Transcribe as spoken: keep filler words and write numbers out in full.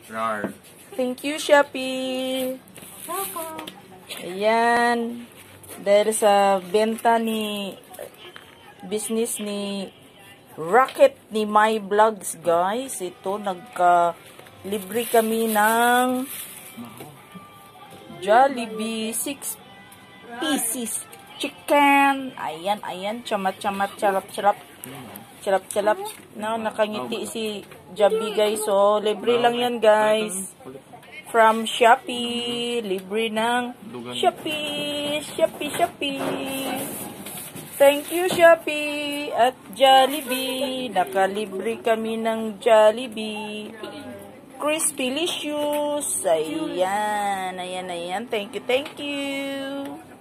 Rar. Thank you, Shopee. Ayan. Dahil sa benta ni business ni Rocket ni My Vlogs, guys. Ito, nagka-libre kami ng Jollibee six pieces chicken. Ayan, ayan. Chamat-chamat, charap-charap. Charap-charap. No, nakangiti si Jabi, guys. So, libre lang yan, guys. From Shopee. Libre ng Shopee. Shopee, Shopee. Thank you, Shopee. At Jollibee. Nakalibre kami ng Jollibee. Crispylicious. Ayan. Ayan, ayan. Thank you, thank you.